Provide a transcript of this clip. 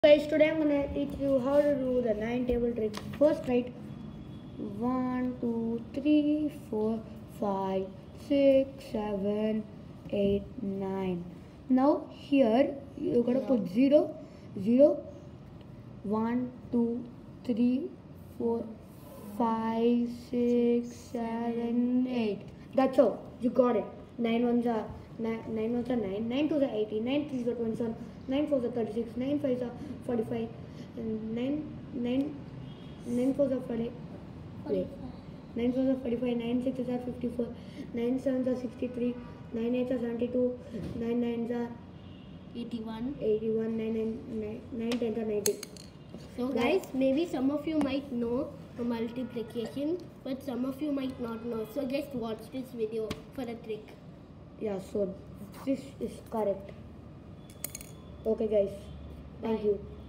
Guys, today I'm gonna teach you how to do the 9 table trick. First, write 1, 2, 3, 4, 5, 6, 7, 8, 9. Now here you gotta put 0, 0, 1, 2, 3, 4, 5, 6, 7, 8. That's all. You got it. 9 ones are 9 9 2s are 80, 9 3s are 27, 9 4s are 36, 9 5s are 45, and 9 4s are 40. Wait. 9 4s are 45, 9 6s are 54, 9 7s are 63, 9 8s are 72, 9 9s are 81. 81, 9 10s are 90. So guys, maybe some of you might know a multiplication, but some of you might not know. So just watch this video for a trick. Yeah, so this is correct. Okay guys, thank you.